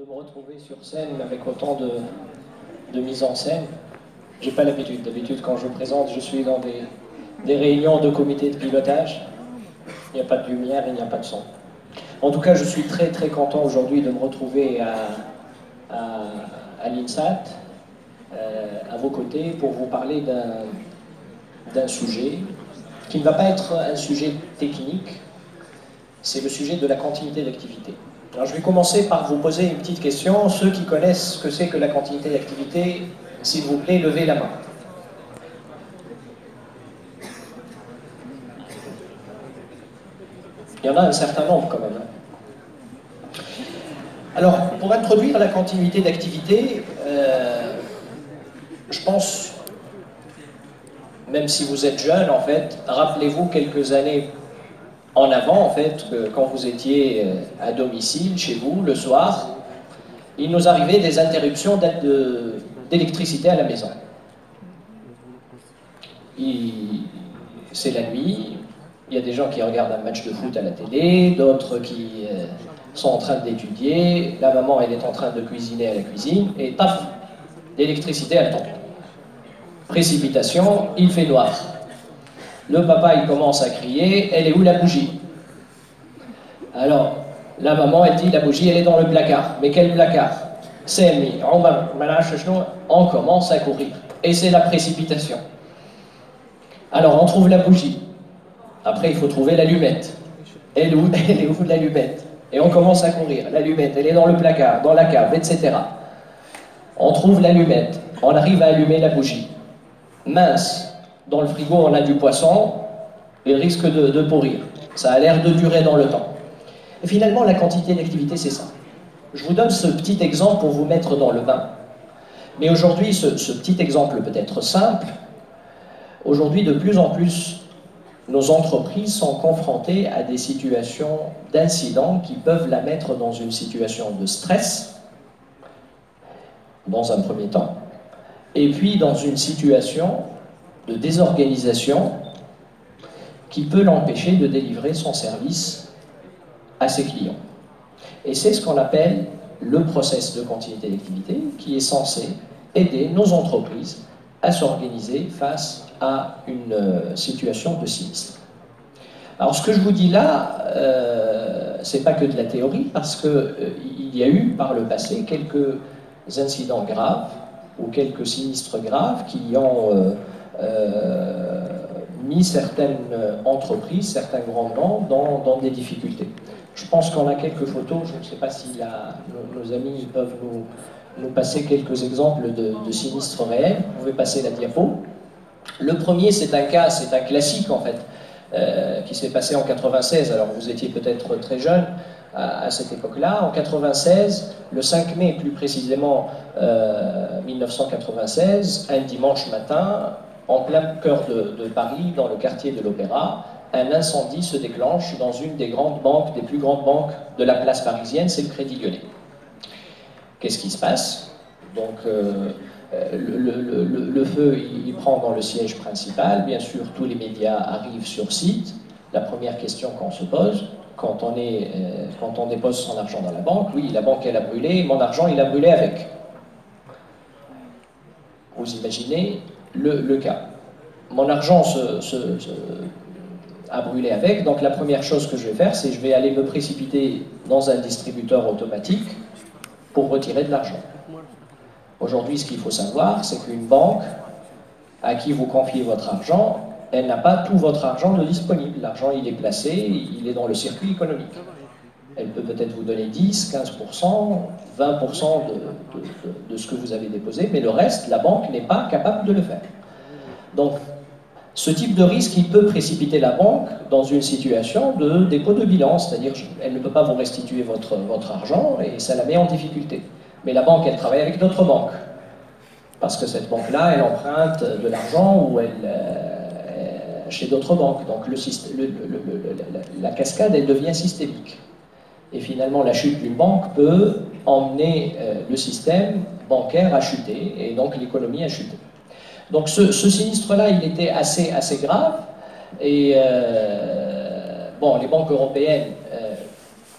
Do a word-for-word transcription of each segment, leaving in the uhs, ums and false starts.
de me retrouver sur scène avec autant de, de mise en scène. J'ai pas l'habitude. D'habitude, quand je présente, je suis dans des, des réunions de comité de pilotage. Il n'y a pas de lumière, il n'y a pas de son. En tout cas, je suis très très content aujourd'hui de me retrouver à, à, à l'INSAT, euh, à vos côtés, pour vous parler d'un d'un sujet qui ne va pas être un sujet technique, c'est le sujet de la continuité d'activité. Alors je vais commencer par vous poser une petite question. Ceux qui connaissent ce que c'est que la continuité d'activité, s'il vous plaît, levez la main. Il y en a un certain nombre quand même. Alors, pour introduire la continuité d'activité, euh, je pense, même si vous êtes jeune, en fait, rappelez-vous quelques années en avant, en fait, que quand vous étiez à domicile, chez vous, le soir, il nous arrivait des interruptions d'électricité à la maison. C'est la nuit, il y a des gens qui regardent un match de foot à la télé, d'autres qui euh, sont en train d'étudier, la maman elle est en train de cuisiner à la cuisine, et paf, l'électricité elle tombe. Précipitation, il fait noir. Le papa il commence à crier, elle est où la bougie? Alors, la maman elle dit la bougie elle est dans le placard. Mais quel placard? C'est mis, on commence à courir. Et c'est la précipitation. Alors on trouve la bougie. Après il faut trouver l'allumette. Elle, elle est où l'allumette? Et on commence à courir. L'allumette elle est dans le placard, dans la cave, et cetera. On trouve l'allumette. On arrive à allumer la bougie. Mince. Dans le frigo, on a du poisson, il risque de, de pourrir. Ça a l'air de durer dans le temps. Et finalement, la quantité d'activité, c'est ça. Je vous donne ce petit exemple pour vous mettre dans le bain. Mais aujourd'hui, ce, ce petit exemple peut être simple. Aujourd'hui, de plus en plus, nos entreprises sont confrontées à des situations d'incidents qui peuvent la mettre dans une situation de stress, dans un premier temps, et puis dans une situation de désorganisation qui peut l'empêcher de délivrer son service à ses clients. Et c'est ce qu'on appelle le process de continuité d'activité qui est censé aider nos entreprises à s'organiser face à une euh, situation de sinistre. Alors ce que je vous dis là, euh, c'est pas que de la théorie, parce qu'il euh, y a eu par le passé quelques incidents graves ou quelques sinistres graves qui ont euh, Euh, mis certaines entreprises, certains grands noms dans, dans des difficultés. Je pense qu'on a quelques photos, je ne sais pas si la, nos, nos amis peuvent nous, nous passer quelques exemples de, de sinistres réels. Vous pouvez passer la diapo. Le premier, c'est un cas, c'est un classique en fait, euh, qui s'est passé en quatre-vingt-seize, alors vous étiez peut-être très jeune à, à cette époque-là. En quatre-vingt-seize, le cinq mai plus précisément euh, mille neuf cent quatre-vingt-seize, un dimanche matin, en plein cœur de, de Paris, dans le quartier de l'Opéra, un incendie se déclenche dans une des grandes banques, des plus grandes banques de la place parisienne, c'est le Crédit Lyonnais. Qu'est-ce qui se passe? Donc, euh, le, le, le, le feu, il, il prend dans le siège principal, bien sûr, tous les médias arrivent sur site. La première question qu'on se pose, quand on, est, euh, quand on dépose son argent dans la banque, oui, la banque, elle a brûlé, mon argent, il a brûlé avec. Vous imaginez Le, le cas. Mon argent se, se, se, a brûlé avec, donc la première chose que je vais faire, c'est je vais aller me précipiter dans un distributeur automatique pour retirer de l'argent. Aujourd'hui, ce qu'il faut savoir, c'est qu'une banque à qui vous confiez votre argent, elle n'a pas tout votre argent de disponible. L'argent, il est placé, il est dans le circuit économique. Elle peut peut-être vous donner dix, quinze pour cent, vingt pour cent de, de, de, de ce que vous avez déposé, mais le reste, la banque n'est pas capable de le faire. Donc, ce type de risque, il peut précipiter la banque dans une situation de dépôt de bilan, c'est-à-dire qu'elle ne peut pas vous restituer votre, votre argent et ça la met en difficulté. Mais la banque, elle travaille avec d'autres banques, parce que cette banque-là, elle emprunte de l'argent ou elle, euh, chez d'autres banques. Donc, le, le, le, le, la, la cascade, elle devient systémique. Et finalement, la chute d'une banque peut emmener euh, le système bancaire à chuter, et donc l'économie à chuter. Donc ce, ce sinistre-là, il était assez, assez grave, et euh, bon, les banques européennes, euh,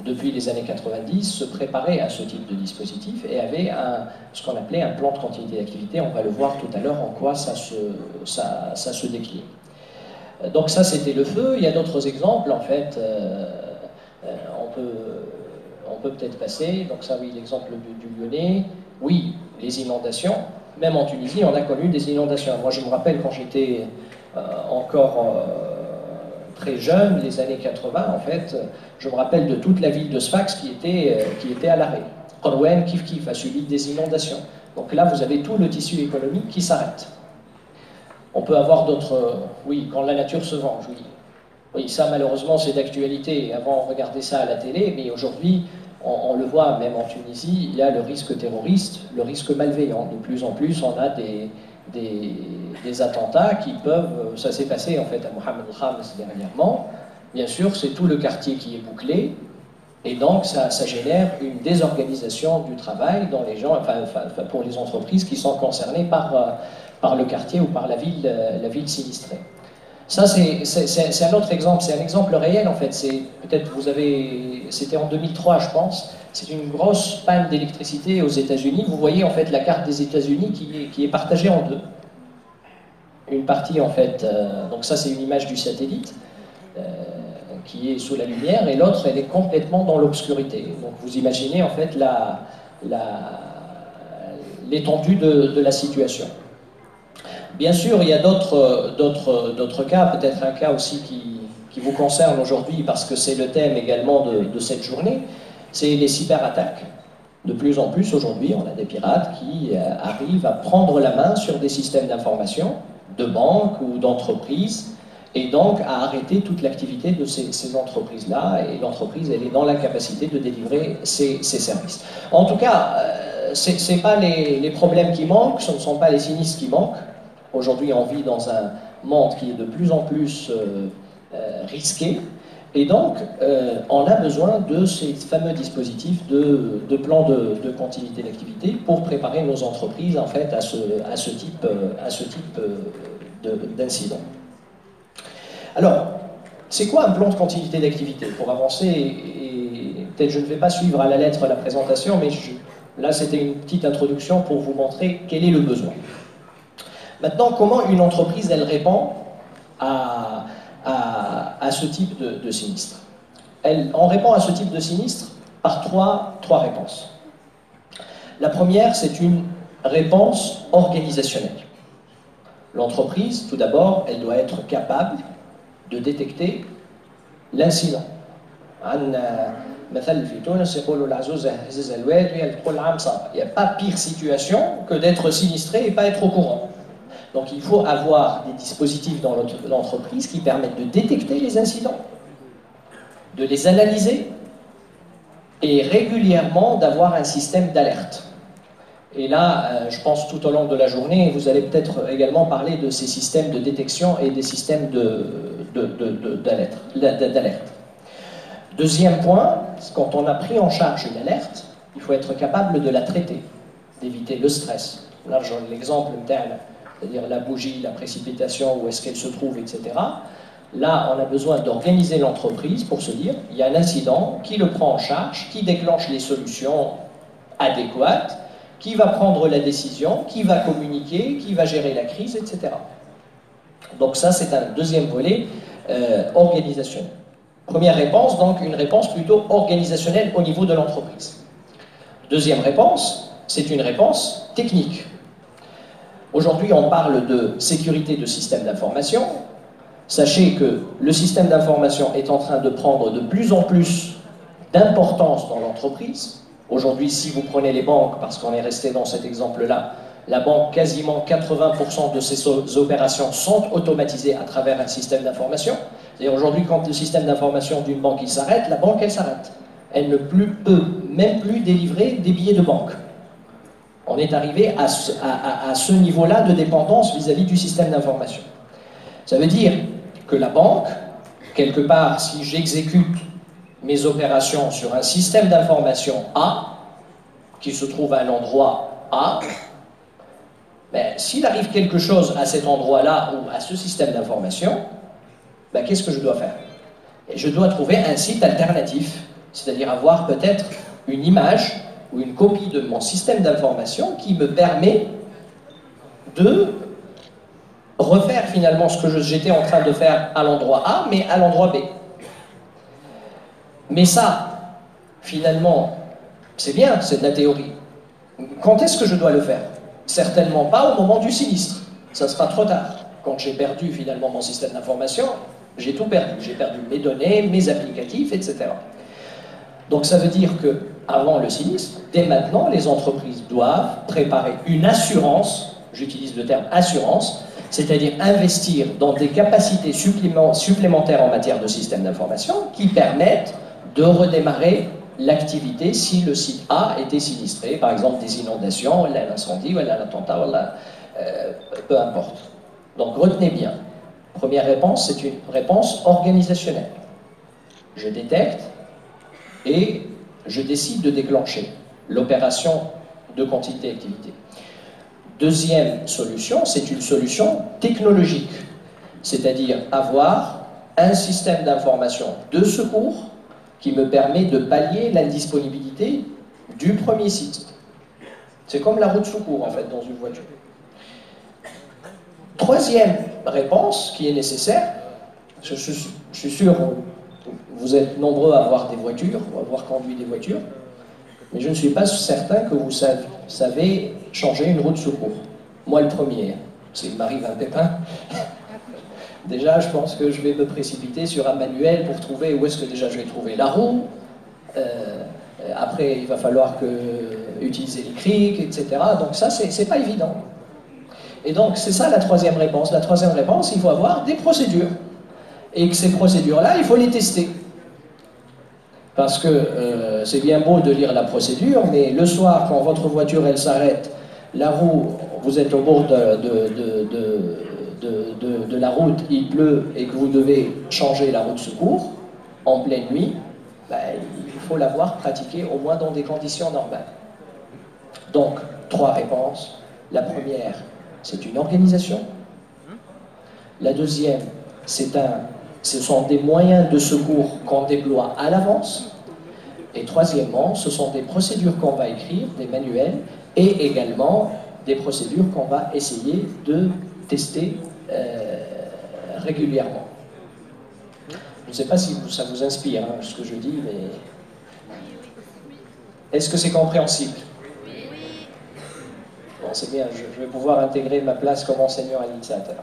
depuis les années quatre-vingt-dix, se préparait à ce type de dispositif et avait un, ce qu'on appelait un plan de continuité d'activité. On va le voir tout à l'heure en quoi ça se, ça, ça se décline. Donc ça, c'était le feu. Il y a d'autres exemples, en fait. Euh, euh, on peut on peut peut-être passer. Donc ça, oui, l'exemple du, du Lyonnais. Oui, les inondations. Même en Tunisie, on a connu des inondations. Moi, je me rappelle quand j'étais euh, encore euh, très jeune, les années quatre-vingts, en fait, je me rappelle de toute la ville de Sfax qui était, euh, qui était à l'arrêt. Corwen, Kif Kif, a subi des inondations. Donc là, vous avez tout le tissu économique qui s'arrête. On peut avoir d'autres... Oui, quand la nature se venge, oui. Oui, ça, malheureusement, c'est d'actualité. Avant, on regardait ça à la télé, mais aujourd'hui, on, on le voit, même en Tunisie, il y a le risque terroriste, le risque malveillant. De plus en plus, on a des, des, des attentats qui peuvent... Ça s'est passé, en fait, à Mohamed El-Khams dernièrement. Bien sûr, c'est tout le quartier qui est bouclé, et donc ça, ça génère une désorganisation du travail dans les gens, enfin, enfin, pour les entreprises qui sont concernées par, par le quartier ou par la ville, la ville sinistrée. Ça, c'est un autre exemple, c'est un exemple réel en fait. Peut-être vous avez, c'était en deux mille trois, je pense. C'est une grosse panne d'électricité aux États-Unis. Vous voyez en fait la carte des États-Unis qui est, qui est partagée en deux. Une partie en fait, euh, donc ça c'est une image du satellite euh, qui est sous la lumière, et l'autre elle est complètement dans l'obscurité. Donc vous imaginez en fait la, l'étendue de, de la situation. Bien sûr, il y a d'autres cas, peut-être un cas aussi qui, qui vous concerne aujourd'hui parce que c'est le thème également de, de cette journée, c'est les cyberattaques. De plus en plus aujourd'hui, on a des pirates qui euh, arrivent à prendre la main sur des systèmes d'information de banques ou d'entreprises et donc à arrêter toute l'activité de ces, ces entreprises-là, et l'entreprise elle est dans l'incapacité de délivrer ses, ses services. En tout cas, euh, ce ne sont pas les, les problèmes qui manquent, ce ne sont pas les sinistres qui manquent. Aujourd'hui, on vit dans un monde qui est de plus en plus euh, euh, risqué, et donc euh, on a besoin de ces fameux dispositifs de, de plan de, de continuité d'activité pour préparer nos entreprises en fait à ce, à ce type, à ce type d'incident. Alors, c'est quoi un plan de continuité d'activité? Pour avancer, et peut-être je ne vais pas suivre à la lettre la présentation, mais je, là c'était une petite introduction pour vous montrer quel est le besoin. Maintenant, comment une entreprise, elle répond à, à, à ce type de, de sinistre? Elle, on répond à ce type de sinistre par trois, trois réponses. La première, c'est une réponse organisationnelle. L'entreprise, tout d'abord, elle doit être capable de détecter l'incident. Il n'y a pas pire situation que d'être sinistré et pas être au courant. Donc il faut avoir des dispositifs dans l'entreprise qui permettent de détecter les incidents, de les analyser et régulièrement d'avoir un système d'alerte. Et là, euh, je pense tout au long de la journée, vous allez peut-être également parler de ces systèmes de détection et des systèmes d'alerte. De, de, de, Deuxième point, quand on a pris en charge une alerte, il faut être capable de la traiter, d'éviter le stress. Là, j'ai l'exemple, c'est-à-dire la bougie, la précipitation, où est-ce qu'elle se trouve, et cetera. Là, on a besoin d'organiser l'entreprise pour se dire, il y a un incident, qui le prend en charge, qui déclenche les solutions adéquates, qui va prendre la décision, qui va communiquer, qui va gérer la crise, et cetera. Donc ça, c'est un deuxième volet euh, organisationnel. Première réponse, donc une réponse plutôt organisationnelle au niveau de l'entreprise. Deuxième réponse, c'est une réponse technique. Aujourd'hui, on parle de sécurité de système d'information. Sachez que le système d'information est en train de prendre de plus en plus d'importance dans l'entreprise. Aujourd'hui, si vous prenez les banques, parce qu'on est resté dans cet exemple-là, la banque, quasiment quatre-vingts pour cent de ses opérations sont automatisées à travers un système d'information. C'est-à-dire aujourd'hui, quand le système d'information d'une banque s'arrête, la banque, elle s'arrête. Elle ne plus, peut même plus délivrer des billets de banque. On est arrivé à ce, à, à, à ce niveau-là de dépendance vis-à-vis du système d'information. Ça veut dire que la banque, quelque part, si j'exécute mes opérations sur un système d'information A, qui se trouve à un endroit A, ben, s'il arrive quelque chose à cet endroit-là ou à ce système d'information, ben, qu'est-ce que je dois faire? Et je dois trouver un site alternatif C'est-à-dire avoir peut-être une image ou une copie de mon système d'information qui me permet de refaire finalement ce que j'étais en train de faire à l'endroit A, mais à l'endroit B. Mais ça, finalement, c'est bien, c'est de la théorie. Quand est-ce que je dois le faire? Certainement pas au moment du sinistre. Ça sera trop tard. Quand j'ai perdu finalement mon système d'information, j'ai tout perdu. J'ai perdu mes données, mes applicatifs, et cetera. Donc ça veut dire que avant le sinistre, dès maintenant, les entreprises doivent préparer une assurance, j'utilise le terme assurance, c'est-à-dire investir dans des capacités supplémentaires en matière de système d'information qui permettent de redémarrer l'activité si le site A était sinistré, par exemple des inondations, ou un incendie, ou un attentat, ou euh, peu importe. Donc retenez bien, première réponse, c'est une réponse organisationnelle. Je détecte et je décide de déclencher l'opération de continuité d'activité. Deuxième solution, c'est une solution technologique, c'est-à-dire avoir un système d'information de secours qui me permet de pallier l'indisponibilité du premier site. C'est comme la roue de secours, en fait, dans une voiture. Troisième réponse qui est nécessaire, je suis, je suis sûr vous êtes nombreux à avoir des voitures, ou à avoir conduit des voitures, mais je ne suis pas certain que vous savez, savez changer une roue de secours. Moi, le premier, s'il m'arrive un pépin, déjà, je pense que je vais me précipiter sur un manuel pour trouver où est-ce que déjà je vais trouver la roue. Euh, après, il va falloir que, utiliser les crics, et cetera. Donc ça, c'est pas évident. Et donc, c'est ça la troisième réponse. La troisième réponse, il faut avoir des procédures. Et que ces procédures-là, il faut les tester. Parce que euh, c'est bien beau de lire la procédure, mais le soir, quand votre voiture, elle s'arrête, la roue, vous êtes au bord de, de, de, de De, de, de la route, il pleut et que vous devez changer la roue de secours en pleine nuit, ben, il faut l'avoir pratiqué au moins dans des conditions normales. Donc, trois réponses. La première, c'est une organisation. La deuxième, c'est un, ce sont des moyens de secours qu'on déploie à l'avance. Et troisièmement, ce sont des procédures qu'on va écrire, des manuels, et également des procédures qu'on va essayer de tester Euh, régulièrement. Je ne sais pas si vous, ça vous inspire, hein, ce que je dis, mais est-ce que c'est compréhensible? Bon, c'est bien, je, je vais pouvoir intégrer ma place comme enseignant à l'I N S A T.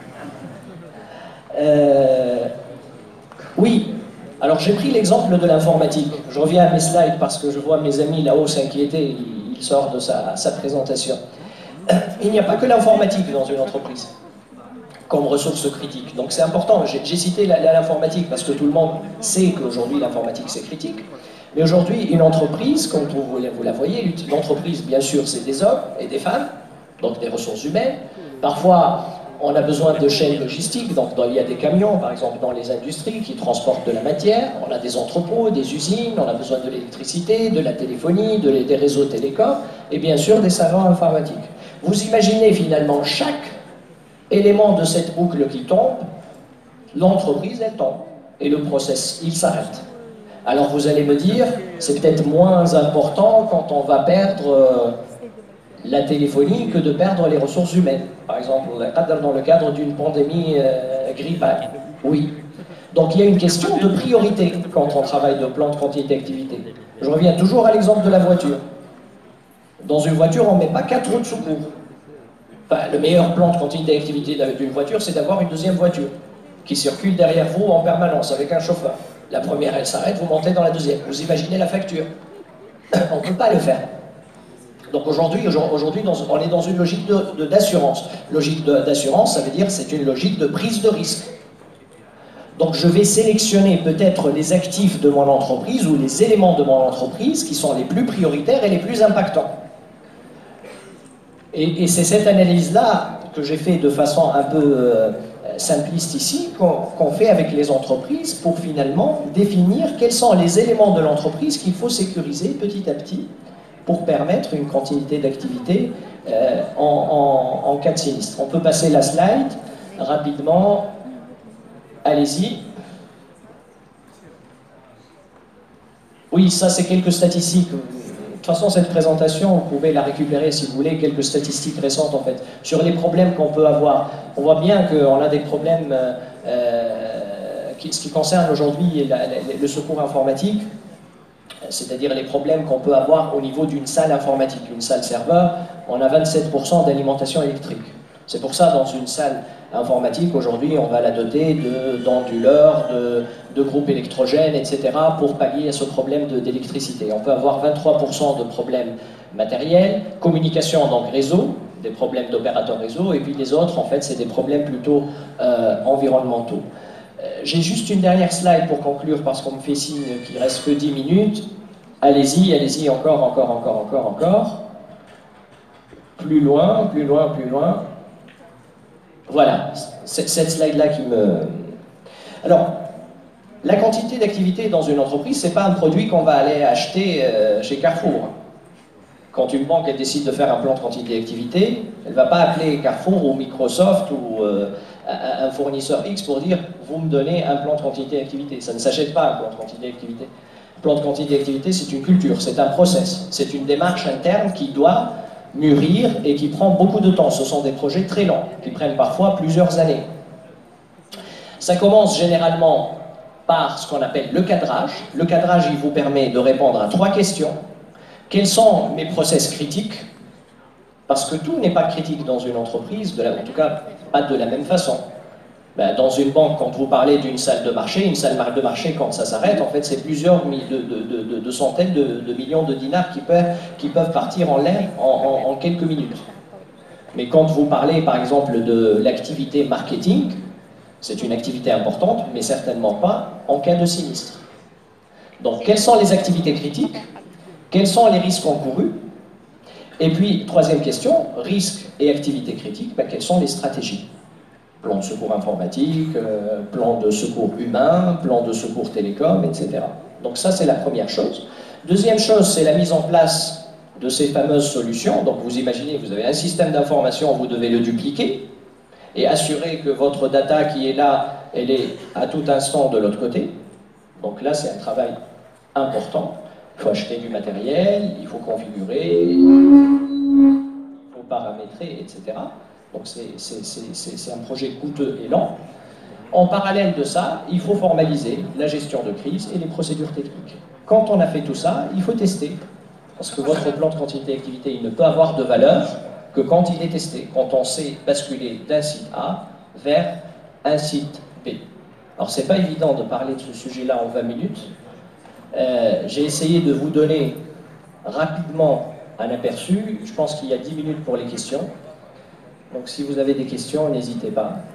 Euh, oui, alors j'ai pris l'exemple de l'informatique. Je reviens à mes slides parce que je vois mes amis là-haut s'inquiéter, il, il sort de sa, sa présentation. Il n'y a pas que l'informatique dans une entreprise comme ressource critique. Donc c'est important, j'ai cité l'informatique parce que tout le monde sait qu'aujourd'hui l'informatique c'est critique, mais aujourd'hui une entreprise, comme vous, vous la voyez, l'entreprise bien sûr c'est des hommes et des femmes, donc des ressources humaines. Parfois on a besoin de chaînes logistiques, donc dans, il y a des camions par exemple dans les industries qui transportent de la matière, on a des entrepôts, des usines, on a besoin de l'électricité, de la téléphonie, de, des réseaux télécoms, et bien sûr des savants informatiques. Vous imaginez finalement chaque élément de cette boucle qui tombe, l'entreprise elle tombe et le process il s'arrête. Alors vous allez me dire, c'est peut-être moins important quand on va perdre euh, la téléphonie que de perdre les ressources humaines. Par exemple, dans le cadre d'une pandémie euh, grippale. Oui. Donc il y a une question de priorité quand on travaille de plan de continuité d'activité. Je reviens toujours à l'exemple de la voiture. Dans une voiture, on ne met pas quatre roues de secours. Enfin, le meilleur plan de continuité d'activité d'une voiture, c'est d'avoir une deuxième voiture qui circule derrière vous en permanence avec un chauffeur. La première, elle s'arrête, vous montez dans la deuxième. Vous imaginez la facture. On ne peut pas le faire. Donc aujourd'hui, aujourd'hui, on est dans une logique d'assurance. Logique d'assurance, ça veut dire c'est une logique de prise de risque. Donc je vais sélectionner peut-être les actifs de mon entreprise ou les éléments de mon entreprise qui sont les plus prioritaires et les plus impactants. Et, et c'est cette analyse-là que j'ai fait de façon un peu euh, simpliste ici, qu'on qu'on fait avec les entreprises pour finalement définir quels sont les éléments de l'entreprise qu'il faut sécuriser petit à petit pour permettre une continuité d'activité euh, en, en, en cas de sinistre. On peut passer la slide rapidement. Allez-y. Oui, ça c'est quelques statistiques. De toute façon, cette présentation, vous pouvez la récupérer si vous voulez, quelques statistiques récentes en fait, sur les problèmes qu'on peut avoir. On voit bien qu'on a des problèmes, euh, qui, ce qui concerne aujourd'hui le secours informatique, c'est-à-dire les problèmes qu'on peut avoir au niveau d'une salle informatique. Une salle serveur, on a vingt-sept pour cent d'alimentation électrique. C'est pour ça, dans une salle informatique, aujourd'hui, on va la doter d'onduleurs, de, de, de groupes électrogènes, et cetera, pour pallier à ce problème d'électricité. On peut avoir vingt-trois pour cent de problèmes matériels, communication, donc réseau, des problèmes d'opérateurs réseau, et puis les autres, en fait, c'est des problèmes plutôt euh, environnementaux. Euh, J'ai juste une dernière slide pour conclure, parce qu'on me fait signe qu'il ne reste que dix minutes. Allez-y, allez-y, encore, encore, encore, encore, encore. Plus loin, plus loin, plus loin. Voilà, cette slide-là qui me... Alors, la quantité d'activité dans une entreprise, ce n'est pas un produit qu'on va aller acheter euh, chez Carrefour. Quand une banque elle décide de faire un plan de quantité d'activité, elle ne va pas appeler Carrefour ou Microsoft ou euh, un fournisseur X pour dire « vous me donnez un plan de quantité d'activité ». Ça ne s'achète pas, un plan de quantité d'activité. Un plan de quantité d'activité, c'est une culture, c'est un process, c'est une démarche interne qui doit mûrir et qui prend beaucoup de temps. Ce sont des projets très longs, qui prennent parfois plusieurs années. Ça commence généralement par ce qu'on appelle le cadrage. Le cadrage, il vous permet de répondre à trois questions. Quels sont mes process critiques? Parce que tout n'est pas critique dans une entreprise, de la, en tout cas pas de la même façon. Ben, dans une banque, quand vous parlez d'une salle de marché, une salle de marché, quand ça s'arrête, en fait, c'est plusieurs de, de, de, de centaines de, de millions de dinars qui peuvent, qui peuvent partir en l'air en, en, en quelques minutes. Mais quand vous parlez, par exemple, de l'activité marketing, c'est une activité importante, mais certainement pas en cas de sinistre. Donc, quelles sont les activités critiques? Quels sont les risques encourus? Et puis, troisième question, risques et activités critiques, ben, quelles sont les stratégies? Plan de secours informatique, euh, plan de secours humain, plan de secours télécom, et cetera. Donc ça, c'est la première chose. Deuxième chose, c'est la mise en place de ces fameuses solutions. Donc vous imaginez, vous avez un système d'information, vous devez le dupliquer et assurer que votre data qui est là, elle est à tout instant de l'autre côté. Donc là, c'est un travail important. Il faut acheter du matériel, il faut configurer, il faut paramétrer, et cetera. Donc c'est un projet coûteux et lent. En parallèle de ça, il faut formaliser la gestion de crise et les procédures techniques. Quand on a fait tout ça, il faut tester. Parce que votre plan de quantité d'activité, il ne peut avoir de valeur que quand il est testé, quand on sait basculer d'un site A vers un site B. Alors c'est pas évident de parler de ce sujet-là en vingt minutes. Euh, J'ai essayé de vous donner rapidement un aperçu. Je pense qu'il y a dix minutes pour les questions. Donc si vous avez des questions, n'hésitez pas.